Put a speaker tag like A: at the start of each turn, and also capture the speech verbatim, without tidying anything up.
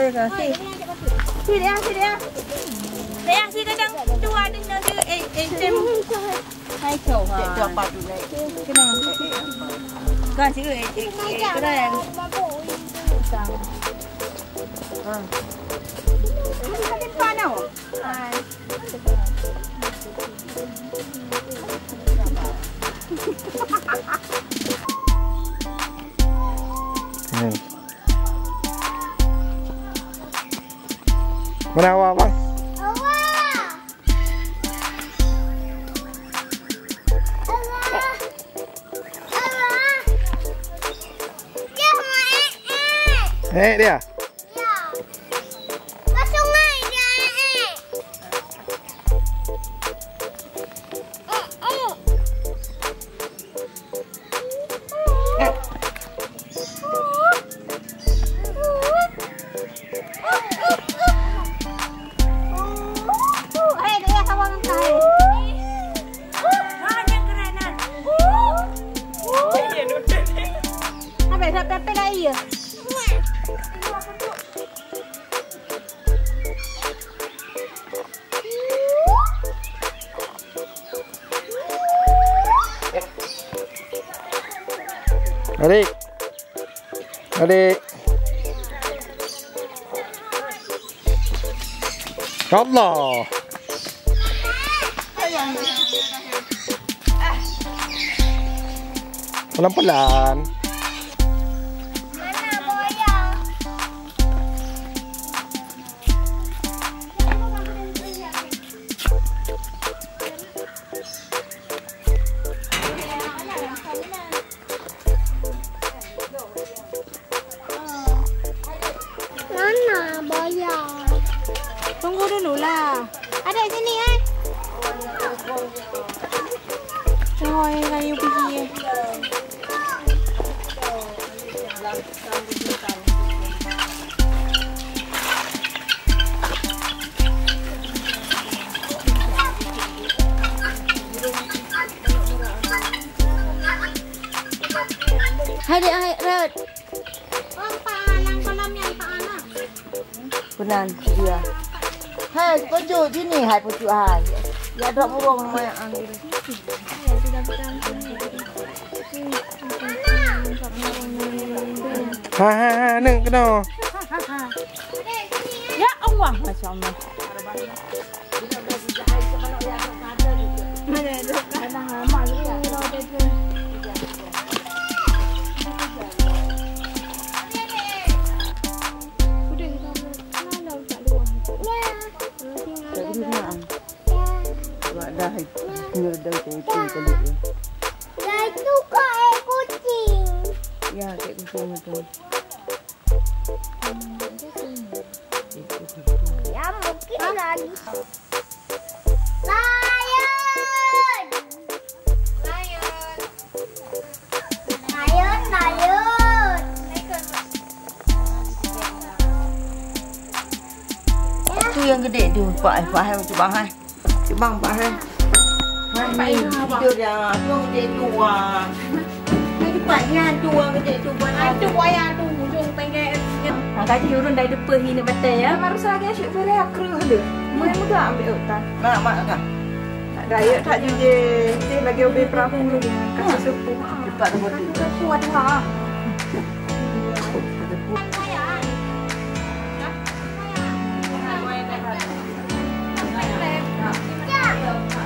A: ke? Si. Si dia, si dia. Dia si kadang dua dengan dia eh eh tem. Hai chậu ha.
B: Cho ba tụi này.
A: Cái nào? Cái chữ eh eh cái này. Sao? À. Cái cái pan nào? Hai.
C: Mana awak bang? Eh dia?
D: Ya. Ke sungai dia eh. Eh dia sawang kai. Ah yang kerenan. Oh iya nude. Sampai sampai pe lagi ya.
C: Adik, adik, Allah, pelan-pelan.
D: Mana boya? Mana boya?
A: Tunggu dulu lah.
D: Ada di sini eh.
A: Oh, kayu pergi.
D: Hai dia hai red. Oh, Pak Anang kolam yang Pak Anang.
B: Benar dia. Hai, pucuk sini, hai pucuk hai. Ya ada burung mai ambil.
C: Ha ha ha, neng kena.
A: Ya Allah, Masya Allah. Mana ada kadang lama juga.
B: Dah, dah dah kucing kali ni.
D: Dah itu kak eh kucing.
B: Ya, kayak kucing tu.
D: Ya mungkin lagi. Lion. Lion. Lion, lion.
B: Tu yang gede tu, Pak. Pak hai macam bang hai. Bang, Pak hai. Hai, tu dia. Tu gede tu ah. Ini paknya tu gede tu buat.
A: Itu wayang tu ujung pengen. Nah, kaji urun dari depan ini betul ya. Baru lagi asyik beri akru ada. Mau muda ambil hutan.
B: Mak, mak kan.
A: Tak daya tak je. Dia lagi obey perahu lagi. Kasih sepuh.
B: Cepat tu betul.
A: Kuat ha.
D: Ya.